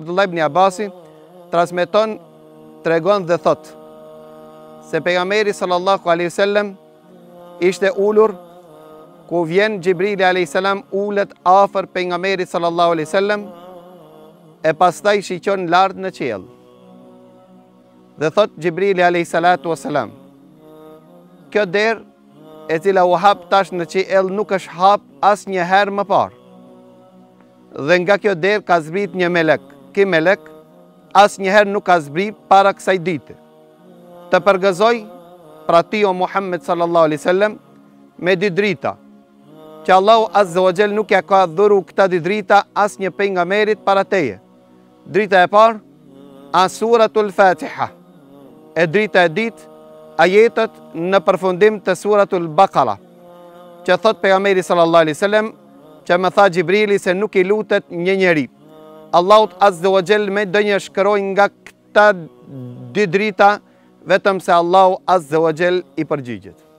Abdullah ibn Abasi transmeton, tregon dhe thot se pejgamberi sallallahu alaihi wasallam ishte ulur ku vjen Gjibrili alayhis salam ulet afër pejgamberit sallallahu alaihi wasallam e pastaj shiqon lart në qiell. Dhe thot Gjibrili alayhis salatu wasalam, kjo derë e cila u hap tash në qiell nuk është hap asnjëherë më parë. Dhe nga kjo derë ka zbrit një melek. Ky melek asnjëherë nuk ka zbrit para kësaj dite. Të përgëzoj pra ti o Muhammed sallallahu alaihi wasallam me dy drita, që Allahu azza wa jall nuk ja ka dhuru këta dy drita as një pejgamberit para teje. Drita e parë, suratul Fatiha. E drita e dytë, ajetet në përfundim të suratul Baqara, që thot pejgamberi sallallahu alaihi wasallam, që më tha Gjibrili se nuk i lutet një njeri Allahut azza wa jall me ndonjë shkëroj nga këta dy drita, vetëm se Allahu azza wa jall i përgjigjet.